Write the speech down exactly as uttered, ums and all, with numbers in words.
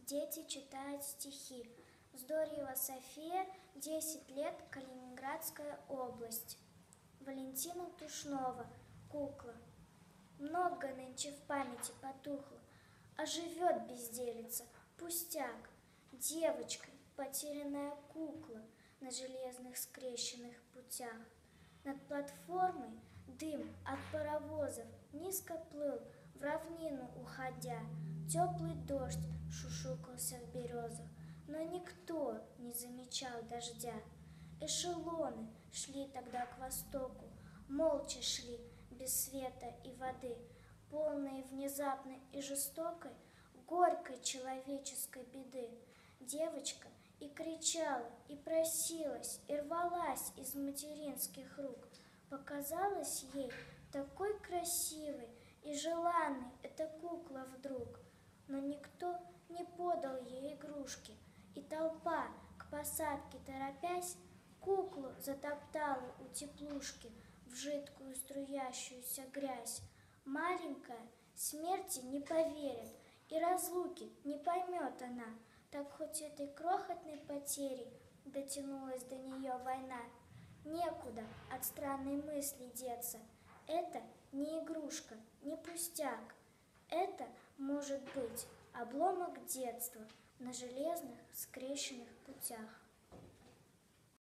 Дети читают стихи. Здорьева София, десять лет, Калининградская область. Валентина Тушнова, кукла. Много нынче в памяти потухло, а живет безделица, пустяк. Девочкой потерянная кукла на железных скрещенных путях. Над платформой дым от паровозов низко плыл, в равнину уходя. Теплый дождь шушукался в березах, но никто не замечал дождя. Эшелоны шли тогда к востоку, молча шли, без света и воды, полные внезапной и жестокой, горькой человеческой беды. Девочка и кричала, и просилась, и рвалась из материнских рук. Показалась ей такой красивой и желанной эта кукла вдруг. Но никто не подал ей игрушки, и толпа, к посадке торопясь, куклу затоптала у теплушки в жидкую струящуюся грязь. Маленькая смерти не поверит, и разлуки не поймет она, так хоть этой крохотной потери дотянулась до нее война. Некуда от странной мысли деться. Это не игрушка, не пустяк. Это, может быть, обломок детства на железных скрещенных путях.